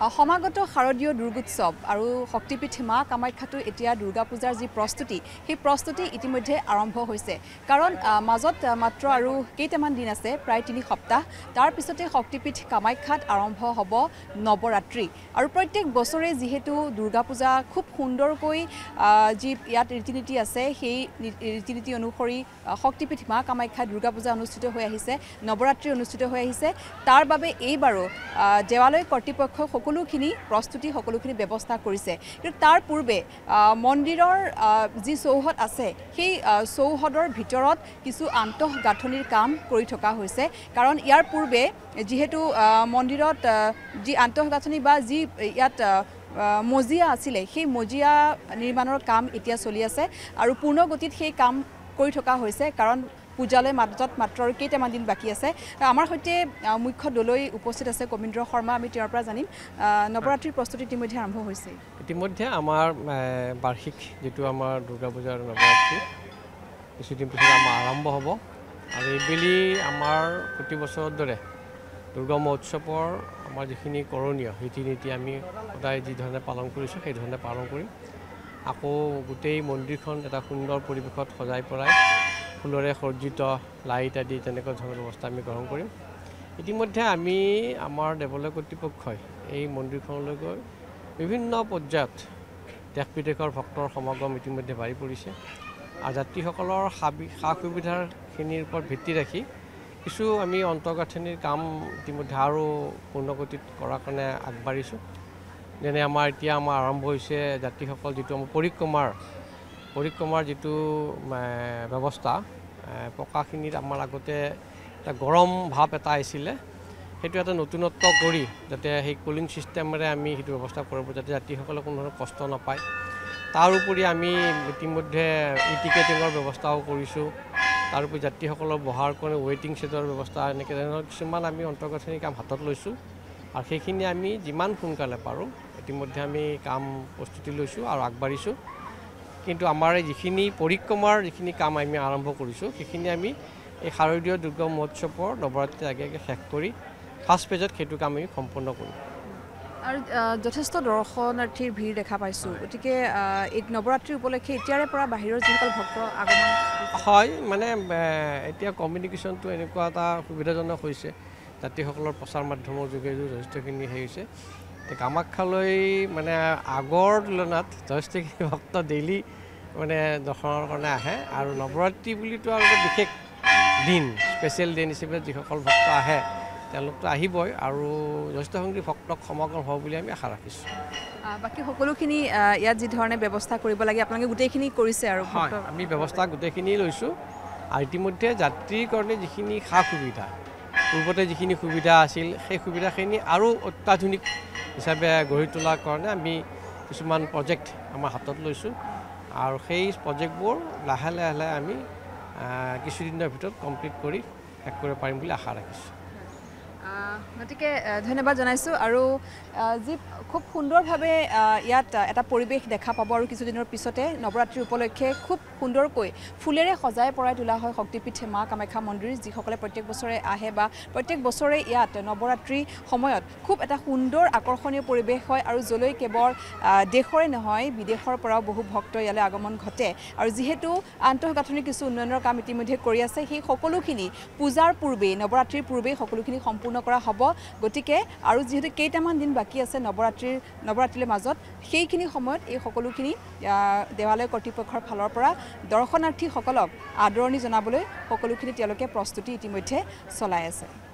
সমাগত শাৰদীয় দুৰ্গোৎসৱ আৰু শক্তিপীঠ মা কামাখ্যাটো এতিয়া দুৰ্গা পূজাৰ যি প্ৰস্তুতি সেই প্ৰস্তুতি ইতিমধ্যে আৰম্ভ হৈছে কাৰণ মাজত মাত্ৰ আৰু কেইটামান দিন আছে প্ৰায় 3 সপ্তাহ তাৰ পিছতে শক্তিপীঠ কামাখ্যাত আৰম্ভ হ'ব নৱৰাত্ৰি আৰু প্ৰত্যেক বছৰে যেহেতু দুৰ্গা পূজা খুব সুন্দৰকৈ যি ইয়াত ৰীতিনীতি আছে সেই ৰীতিনীতি অনুসৰি শক্তিপীঠ মা কামাখ্যাত দুৰ্গা পূজা অনুষ্ঠিত হৈ আহিছে নৱৰাত্ৰি অনুষ্ঠিত হৈ আহিছে তাৰ বাবে এইবাৰো দেৱালয় কৰ্তৃপক্ষ সকলোখিনি প্ৰস্তুতি সকলোখিনি ব্যৱস্থা কৰিছে কিন্তু তাৰ পূৰ্বে মন্দিৰৰ যি চৌহদ আছে সেই চৌহদৰ ভিতৰত কিছু আন্তঃগাঁথনিৰ কাম কৰি থকা হৈছে কাৰণ ইয়াৰ পূৰ্বে যেহেতু মন্দিৰত যি আন্তঃগাঁথনি বা যি ইয়াত মজিয়া আছিলে সেই মজিয়া নিৰ্মাণৰ কাম এতিয়া চলি আছে আৰু পূৰ্ণ গতিত সেই কাম কৰি থকা হৈছে কাৰণ পূজালৈ মাত্ৰ কেইটামান দিন বাকি আছে আমাৰ সৈতে মুখ্য দলৈ উপস্থিত আছে কবীন্দ্ৰ শৰ্মা আমি তেওঁৰ পৰা জানিম নৱৰাত্ৰিৰ প্ৰস্তুতি ইতিমধ্যে আৰম্ভ হৈছে ইতিমধ্যে আমাৰ বাৰ্ষিক যেটো আমাৰ দুৰ্গা পূজাৰ নৱৰাত্ৰি কিছুদিন পিছত আমাৰ আৰম্ভ হ'ব আৰু এইবেলি আমাৰ প্ৰতি বছৰৰ দৰে দুৰ্গা মহোৎসৱৰ আমাৰ যিখিনি কৰণীয় ৰীতি-নীতি আমি সদায় যি ধৰণে পালন কৰিছোঁ সেই ধৰণে পালন কৰিম আকৌ গোটেই মন্দিৰখন এটা সুন্দৰ পৰিৱেশত সজাই পৰাই ফুলৰে সজ্জিত লাইট আদি তেনেকুৱা ধৰণৰ ব্যৱস্থা আমি গ্ৰহণ কৰিম ইতিমধ্যে আমি আমাৰ দেৱালয় কৰ্তৃপক্ষই এই মন্দিৰখনলৈ গৈ বিভিন্ন পৰ্যায়ত দেশ বিদেশৰ ভক্তৰ সমাগম ইতিমধ্যে বাঢ়ি পৰিছে আৰু যাত্ৰীসকলৰ সা সুবিধাখিনিৰ ওপৰত ভিত্তি ৰাখি কিছু আমি অন্তৰ্গাঁথনিৰ কাম ইতিমধ্যে আৰু পূৰ্ণগতিত কৰাৰ কাৰণে আগবাঢ়িছোঁ যেনে আমাৰ এতিয়া আৰম্ভ হৈছে যাত্ৰীসকল যিটো আমাৰ পৰিক্ৰমাৰ যিটো ব্যৱস্থা পকাখিনিত আমাৰ আগতে এটা গৰম ভাৱ এটা আহিছিলে সেইটো এটা নতুনত্ব কৰি যাতে সেই কুলিং ছিষ্টেমেৰে আমি সেইটো ব্যৱস্থা কৰিব যাতে যাত্ৰীসকলে কোনো ধৰণৰ কষ্ট নাপায় তাৰ উপৰি আমি ইতিমধ্যে টিকেটিঙৰ ব্যৱস্থাও কৰিছোঁ তাৰ উপৰি যাত্ৰীসকলৰ বহাৰ কাৰণে ৱেইটিং ছেটৰ ব্যৱস্থা এনেকৈ ধৰণৰ কিছুমান আমি অন্তৰ্গাঁথনি কাম হাতত লৈছোঁ আৰু সেইখিনি আমি যিমান সোনকালে পাৰোঁ ইতিমধ্যে আমি কাম প্ৰস্তুতি লৈছোঁ আৰু আগবাঢ়িছোঁ কিন্তু আমাৰ যিখিনি পৰিক্ৰমাৰ যিখিনি কাম আমি আৰম্ভ কৰিছোঁ সেইখিনি আমি এই শাৰদীয় দুৰ্গা মহোৎসৱৰ নৱৰাত্ৰিৰ আগে শেষ কৰি ফাৰ্ষ্ট পেজত সেইটো কাম আমি সম্পূৰ্ণ কৰিম আৰু যথেষ্ট দৰ্শনাৰ্থীৰ ভিৰ দেখা পাইছোঁ গতিকে এই নৱৰাত্ৰি উপলক্ষে এতিয়াৰে পৰা বাহিৰৰ যিসকল ভক্ত আগমন হয় মানে এতিয়া কমিউনিকেশ্যনটো এনেকুৱা এটা সুবিধাজনক হৈছে যাত্ৰীসকলৰ প্ৰচাৰ মাধ্যমৰ যোগেদিও যথেষ্টখিনি হৈছে কামাখ্যালৈ মানে আগৰ তুলনাত যথেষ্টখিনি ভক্ত ডেইলি মানে দৰ্শনৰ কাৰণে আহে আৰু নৱৰাত্ৰি বুলিতো আৰু এটা বিশেষ দিন স্পেচিয়েল দিন হিচাপে যিসকল ভক্ত আহে তেওঁলোকতো আহিবই আৰু যথেষ্ট সংখ্যক ভক্তক সমাগম হ'ব বুলি আমি আশা ৰাখিছোঁ বাকী সকলোখিনি ইয়াত যি ধৰণে ব্যৱস্থা কৰিব লাগে আপোনালোকে গোটেইখিনি কৰিছে আৰু আমি ব্যৱস্থা গোটেইখিনি লৈছোঁ আৰু ইতিমধ্যে যাত্ৰীৰ কাৰণে যিখিনি সা সুবিধা পূৰ্বতে যিখিনি সুবিধা আছিল সেই সুবিধাখিনি আৰু অত্যাধুনিক হিচাপে গঢ়ি তোলাৰ কাৰণে আমি কিছুমান প্ৰজেক্ট আমাৰ হাতত লৈছোঁ আৰু সেই প্ৰজেক্টবোৰ লাহে লাহে আমি কিছুদিনৰ ভিতৰত কমপ্লিট কৰি শেষ কৰিব পাৰিম বুলি আশা ৰাখিছোঁ গতিকে ধন্যবাদ জনাইছোঁ আৰু যি খুব সুন্দৰভাৱে ইয়াত এটা পৰিৱেশ দেখা পাব আৰু কিছুদিনৰ পিছতে নৱৰাত্ৰি উপলক্ষে খুব সুন্দৰকৈ ফুলেৰে সজাই পৰাই তোলা হয় শক্তিপীঠ মা কামাখ্যা মন্দিৰ যিসকলে প্ৰত্যেক বছৰে আহে বা প্ৰত্যেক বছৰে ইয়াত নৱৰাত্ৰি সময়ত খুব এটা সুন্দৰ আকৰ্ষণীয় পৰিৱেশ হয় আৰু যলৈ কেৱল দেশৰে নহয় বিদেশৰ পৰাও বহু ভক্ত ইয়ালৈ আগমন ঘটে আৰু যিহেতু আন্তঃগাঁথনিৰ কিছু উন্নয়নৰ কাম ইতিমধ্যে কৰি আছে সেই সকলোখিনি পূজাৰ পূৰ্বেই নৱৰাত্ৰিৰ পূৰ্বেই সকলোখিনি সম্পূৰ্ণ কৰা হ'ব গতিকে আৰু যিহেতু কেইটামান দিন বাকী আছে নৱৰাত্ৰিৰ মাজত সেইখিনি সময়ত এই সকলোখিনি দেৱালয় কৰ্তৃপক্ষৰ ফালৰ পৰা দৰ্শনাৰ্থীসকলক আদৰণি জনাবলৈ সকলোখিনি তেওঁলোকে প্ৰস্তুতি ইতিমধ্যে চলাই আছে